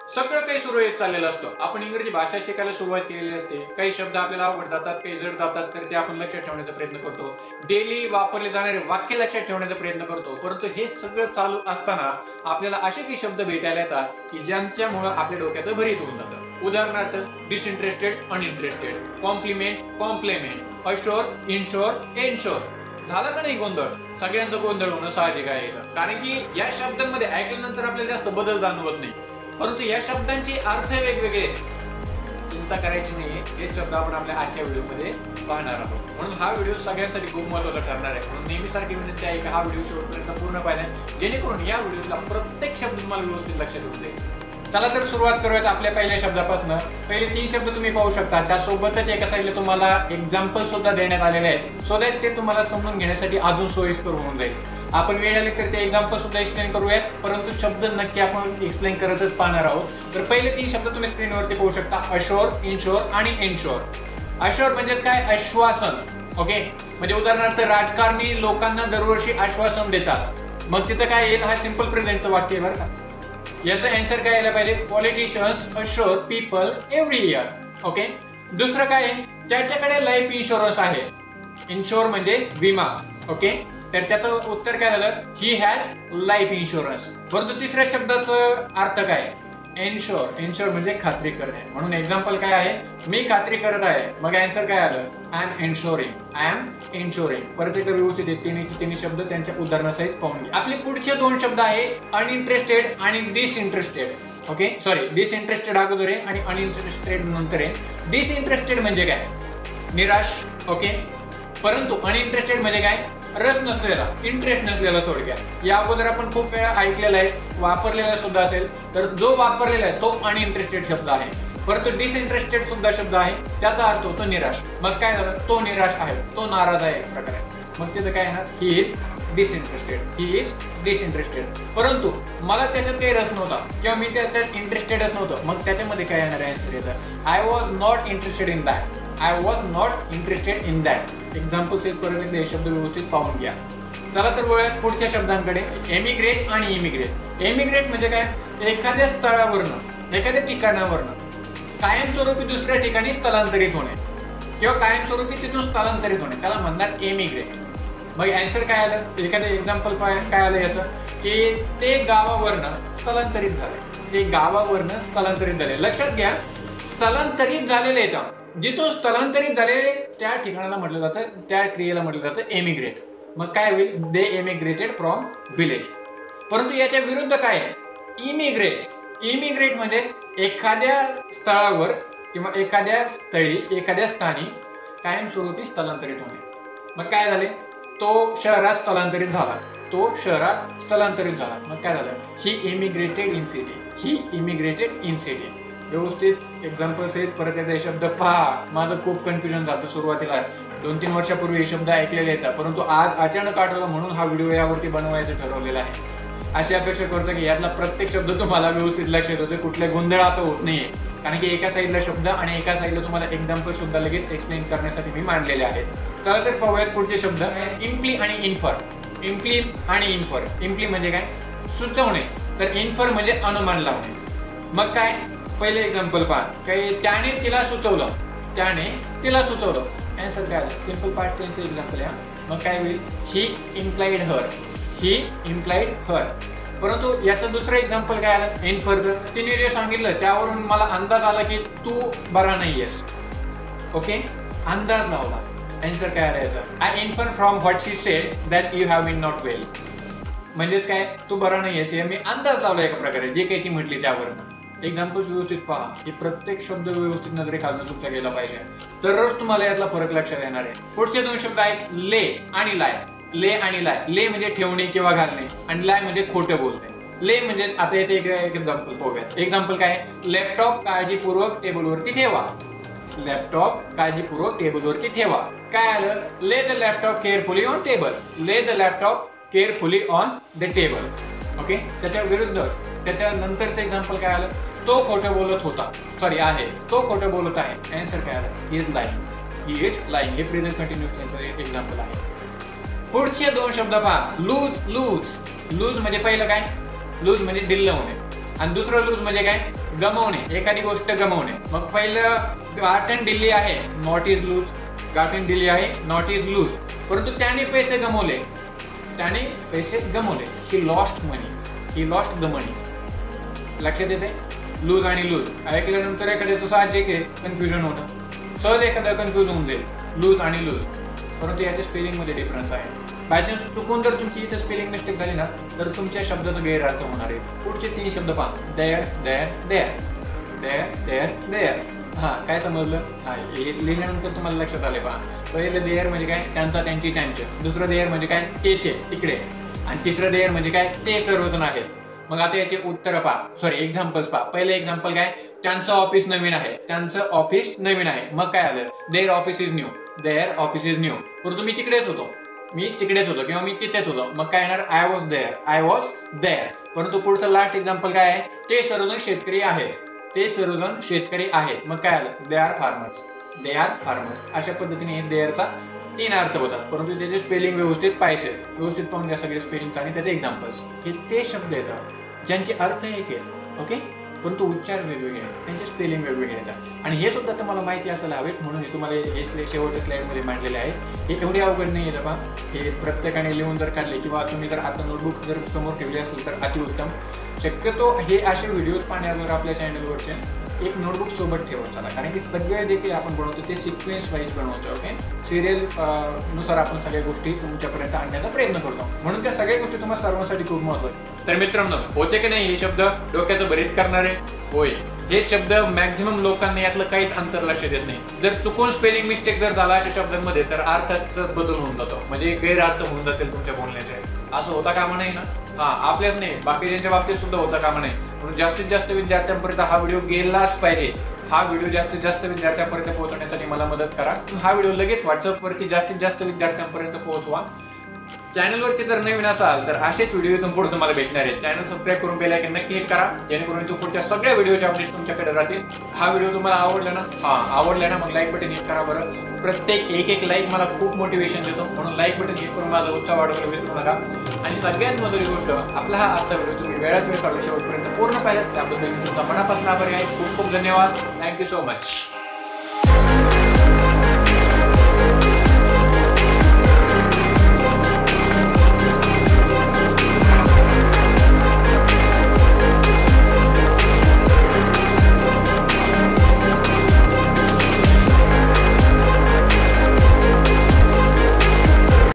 सगळं काही सुरळीत चाललेलं असतं. आपण इंग्रजी भाषा शिकायला सुरुवात केलेली असते. काही शब्द आपल्याला अवघड जातात, काही जड जातात, तर ते आपण लक्षात ठेवण्याचा प्रयत्न करतो. डेली वापरले जाणारे वाक्य लक्षात ठेवण्याचा प्रयत्न करतो. परंतु हे सगळं चालू असताना आपल्याला असे काही शब्द भेटायला येतात की ज्यांच्यामुळे आपल्या डोक्याचं भरीत होऊन जातं. उदाहरणार्थ disinterested, uninterested, compliment, complement, assure, insure, ensure. झाला का नाही गोंधळ? सगळ्यांचा गोंधळ होणं साहजिक आहे, कारण की या शब्दांमध्ये ऐकल्यानंतर आपल्याला जास्त बदल जाणवत नाही, परंतु या शब्दांचे अर्थ वेगवेगळे आहेत. चिंता करायची नाही, हे शब्द आपण आपल्या आजच्या व्हिडिओमध्ये पाहणार आहोत. म्हणून हा व्हिडिओ सगळ्यांसाठी खूप महत्त्वाचा ठरणार आहे. म्हणून नेहमीसारखी विनंती आहे की हा व्हिडिओ शेवटपर्यंत पूर्ण पाहिला, जेणेकरून या व्हिडिओला प्रत्येक शब्द तुम्हाला व्यवस्थित लक्षात येऊन जाईल. चला तर सुरुवात करूयात आपल्या पहिल्या शब्दापासून. पहिले 3 शब्द तुम्ही पाहू शकता, त्यासोबतच एका साईडला तुम्हाला एक्झाम्पल सुद्धा देण्यात आलेले आहेत, सो दॅट ते तुम्हाला समजून घेण्यासाठी अजून सोयीस्कर होऊन जाईल. आपण वेळ आली तर ते एक्झाम्पल सुद्धा एक्सप्लेन करूयात, परंतु शब्द नक्की आपण एक्सप्लेन करतच पाहणार आहोत. तर पहिले 3 शब्द तुम्ही स्क्रीनवरती पाहू शकता, अशोर, इनशोर आणि एनशोर. अशोर म्हणजे काय? आश्वासन. ओके, म्हणजे उदाहरणार्थ राजकारणी लोकांना दरवर्षी आश्वासन देतात. मग तिथं काय येईल? हा सिंपल प्रेझेंटचं वाक्य आहे बरं का. याचं आन्सर काय यायला पाहिजे? Politicians assure people every year. Okay, दुसरं काय आहे? त्याच्याकडे लाईफ इन्शुरन्स आहे. इन्शोर म्हणजे विमा. ओके, तर त्याचं उत्तर काय झालं? He has life insurance. परंतु तिसऱ्या शब्दाचं अर्थ काय? एन्शोर. एन्शोर म्हणजे खात्री करणे. म्हणून एक्झाम्पल काय आहे? मी खात्री करत आहे. मग आन्सर काय आलं? I am ensuring. I am ensuring. परत एकदा व्यवस्थित तिन्ही शब्द त्यांच्या उदाहरणासहित पाहून घ्या. आपले पुढचे 2 शब्द आहे अनइंटरेस्टेड आणि डिसइंटरेस्टेड. ओके, सॉरी, डिसइंटरेस्टेड अगोदर आहे आणि अनइंटरेस्टेड नंतर आहे. डिसइंटरेस्टेड म्हणजे काय? निराश. ओके, परंतु अनइंटरेस्टेड म्हणजे काय? रस नसलेला, इंटरेस्ट नसलेला थोडक्यात. या अगोदर आपण खूप वेळा ऐकलेला आहे, वापरलेला सुद्धा असेल, तर जो वापरलेला आहे तो अनइंटरेस्टेड शब्द आहे. परंतु डिसइंटरेस्टेड सुद्धा शब्द आहे, त्याचा अर्थ होतो निराश. मग काय झालं? तो निराश आहे, तो नाराज आहे एक प्रकारे. मग त्याचं काय येणार? He is disinterested. He is disinterested. परंतु मला त्याच्यात काही रस नव्हता किंवा मी त्याच्यात इंटरेस्टेडच नव्हतं. मग त्याच्यामध्ये काय येणार आहे आन्सर याचा? I was not interested in that. I was not interested in that. Example set परत एकदा हे शब्द व्यवस्थित पाहून घ्या. चला तर वळूयात पुढच्या शब्दांकडे. एमिग्रेट आणि इमिग्रेट. एमिग्रेट म्हणजे काय? एखाद्या स्थळावरनं, एखाद्या ठिकाणावरनं कायमस्वरूपी दुसऱ्या ठिकाणी स्थलांतरित होणे किंवा कायमस्वरूपी तिथून स्थलांतरित होणे, त्याला म्हणतात एमिग्रेट. मग आन्सर काय आलं? एखादं एक्झाम्पल काय आलं याचं? की ते गावावरनं स्थलांतरित झाले. ते गावावरनं स्थलांतरित झाले. लक्षात घ्या, स्थलांतरित झालेले येतं. जिथून स्थलांतरित झालेले त्या ठिकाणाला म्हटलं जातं, त्या क्रियेला म्हटलं जातं एमिग्रेट. मग काय होईल? They emigrated from village. परंतु याच्या विरुद्ध काय आहे? इमिग्रेट. इमिग्रेट म्हणजे एखाद्या स्थळावर किंवा एखाद्या स्थळी, एखाद्या स्थानी कायमस्वरूपी स्थलांतरित होणे. मग काय झाले? तो शहरात स्थलांतरित झाला. तो शहरात स्थलांतरित झाला. मग काय झालं? He immigrated in city. He immigrated in city. व्यवस्थित एक्झाम्पल सहित परत एकदा हे शब्द पहा. माझं खूप कन्फ्युजन झालं सुरुवातीला. 2-3 वर्षापूर्वी हे शब्द ऐकलेले येतात, परंतु आज अचानक आठवलं म्हणून हा व्हिडिओ यावरती बनवायचं ठरवलेला आहे. अशी अपेक्षा करतो की यातला प्रत्येक शब्द तुम्हाला व्यवस्थित लक्षात होते, कुठले गोंधळ आता होत नाहीये, कारण की एका साईडला शब्द आणि एका साईडला तुम्हाला एक्झाम्पल सुद्धा लगेच एक्सप्लेन करण्यासाठी मी मांडलेले आहेत. चला तर पाहूयात पुढचे शब्द. इम्प्ली आणि इन्फर. इम्प्ली आणि इन्फर. इम्प्ली म्हणजे काय? सुचवणे. तर इन्फर म्हणजे अनुमान लावणे. मग काय? पहिले एक्झाम्पल पहा. काही त्याने तिला सुचवलं. त्याने तिला सुचवलं. आन्सर काय आलं? सिंपल पार्ट टेन्सचं एक्झाम्पल आहे. मग काय होईल? He implied her. He implied her. परंतु याचं दुसरं एक्झाम्पल काय आलं? इन्फरचं. तिने जे सांगितलं त्यावरून मला अंदाज आला की तू बरा नाहीयेस. ओके, अंदाज लावला. आन्सर काय आलं याचं? I infer from what she said that you have been not well. म्हणजेच काय? तू बरा नाहीयेस हे मी अंदाज लावला एका प्रकारे, जे काही ती म्हटली त्यावरनं. एक्झाम्पल्स व्यवस्थित पहा. हे प्रत्येक शब्द व्यवस्थित नजरे घालून तुमचा गेला पाहिजे, तरच तुम्हाला यातला फरक लक्षात येणार आहे. पुढचे 2 शब्द आहेत ले आणि लाय. ले आणि लाय. ले म्हणजे ठेवणे किंवा घालणे आणि लाय म्हणजे खोटं बोलणे. ले म्हणजेच आता याचे एक एक्झाम्पल पाहूयात. एक्झाम्पल काय? लॅपटॉप काळजीपूर्वक टेबलवरती ठेवा. लॅपटॉप काळजीपूर्वक टेबलवरती ठेवा. काय आलं? Lay the laptop carefully on table. Lay the laptop carefully on the table. Okay, त्याच्या विरुद्ध त्याच्या नंतरचं एक्झाम्पल काय आलं? तो खोटं बोलत होता. सॉरी आहे. तो खोटं बोलत आहे. आन्सर काय आलं? He is lying. He is lying. हे प्रेझेंट कंटिन्यूअस टेन्सचं एक्झाम्पल आहे. पुढचे 2 शब्द पहा. लूज. लूज. लूज म्हणजे पहिलं काय? लूज म्हणजे ढिल्ल होणे. आणि दुसरं लूज म्हणजे काय, गमावणे, एखादी गोष्ट गमावणे. मग पहिलं गॉटन दिल्ली आहे, नॉट इज लूज. गॉटन दिल्ली आहे, नॉट इज लूज. परंतु त्याने पैसे गमावले, त्याने पैसे गमावले. He lost money, he lost the money. लक्षात येते? लूज आणि लूज ऐकल्यानंतर एखाद्याचं साहजिक आहे कन्फ्युजन होणं, सहज एखादा कन्फ्युज होऊन जाईल लूज आणि लूज. परंतु याच्या स्पेलिंगमध्ये डिफरन्स आहे. बाय चान्स चुकून जर तुमची इथे स्पेलिंग मिस्टेक झाली ना तर तुमच्या शब्दाचा गैरअर्थ होणार आहे. पुढचे 3 शब्द पहा. There, there, there, there, there, they're. हा, काय समजलं? हा, हे लिहिल्यानंतर तुम्हाला लक्षात आले. पहा, पहिलं देअर म्हणजे काय, त्यांचा, त्यांची, त्यांचं. दुसरं देअर म्हणजे काय, तेथे, तिकडे. आणि तिसरं देअर म्हणजे काय, ते सर्वजण आहेत. मग आता याचे उत्तर पहा, सॉरी एक्झाम्पल्स पहा. पहिलं एक्झाम्पल काय, त्यांचं ऑफिस नवीन आहे, त्यांचं ऑफिस नवीन आहे. मग काय आलं, their office is new, their office is new. परंतु मी तिकडेच होतो, मी तिकडेच होतो किंवा मी तिथेच होतो. मग काय येणार, I was there, I was there. परंतु पुढचं लास्ट एक्झाम्पल काय आहे, ते सर्वजण शेतकरी आहेत, ते सर्वजण शेतकरी आहेत. मग काय आलं, they are farmers, they are farmers. अशा पद्धतीने देअरचा 3 अर्थ होतात. परंतु त्याचे स्पेलिंग व्यवस्थित पाहिजे, व्यवस्थित पाहून घ्या सगळे स्पेलिंग्स आणि त्याचे एक्झाम्पल्स. हे ते शब्द येतात ज्यांचे अर्थ एक आहेत, ओके, परंतु उच्चार वेगवेगळे आहेत, त्यांचे स्पेलिंग वेगवेगळे येतात. आणि हे सुद्धा तुम्हाला माहिती असायला हवेत म्हणून मी तुम्हाला हे शेवटच्या स्लाइडमध्ये मांडलेले आहे. हे एवढे अवघड नाही आहे. पहा, हे प्रत्येकाने लिहून जर काढले किंवा तुम्ही जर आता नोटबुक जर समोर ठेवली असेल तर अतिउत्तम. शक्यतो हे असे व्हिडिओज पाहण्यावर आपल्या चॅनलवरचे एक नोटबुक सोबत ठेवत चला, कारण की सगळे जे काही आपण बनवतो ते सिक्वेन्स वाईज बनवतो. ओके, सिरियल नुसार आपण सगळ्या गोष्टी तुमच्यापर्यंत आणण्याचा प्रयत्न करतो. म्हणून त्या सगळ्या गोष्टी तुम्हाला सर्वांसाठी खूप महत्त्वाच्या. तर मित्रांनो, होते की नाही हे शब्द डोक्याचं भरीत करणारे? होय, हे शब्द मॅक्झिमम लोकांना यातलं काहीच अंतर लक्षात येत नाही. जर चुकून स्पेलिंग मिस्टेक जर झाला अशा शब्दांमध्ये तर अर्थाचा बदल होऊन जातो, म्हणजे गैरअर्थ होऊन जातील तुमच्या बोलण्याचे. असं होता कामा नाही ना. हा, आपल्याच नाही, बाकीच्या बाबतीत सुद्धा होता कामा नाही. म्हणून जास्तीत जास्त विद्यार्थ्यांपर्यंत हा व्हिडिओ गेलाच पाहिजे. हा व्हिडिओ जास्तीत जास्त विद्यार्थ्यांपर्यंत पोहोचवण्यासाठी मला मदत करा. हा व्हिडिओ लगेच व्हॉट्सअपवरती जास्तीत जास्त विद्यार्थ्यांपर्यंत पोहोचवा. चॅनलवरती जर नवीन असाल तर असेच व्हिडिओ इथून पुढे तुम्हाला भेटणार आहेत. चॅनल सबस्क्राईब करून बेल आयकॉन नक्की हिट करा, जेणेकरून इथून पुढच्या सगळ्या व्हिडिओचे अपडेट्स तुमच्याकडे राहतील. हा व्हिडिओ तुम्हाला आवडला ना? आवडला ना? मग लाईक बटन हिट करा बरं. प्रत्येक एक लाईक मला खूप मोटिवेशन देतो, म्हणून लाईक बटन हिट करून माझा उत्साह वाढवायला विसरू नका. आणि सगळ्यात महत्त्वाची गोष्ट, आपला हा आजचा व्हिडिओ तुम्ही वेळात वेळ काढून शेवटपर्यंत पूर्ण पाहिलात त्याबद्दल मी तुमचा मनापासून आभारी आहे. खूप खूप धन्यवाद. Thank you so much.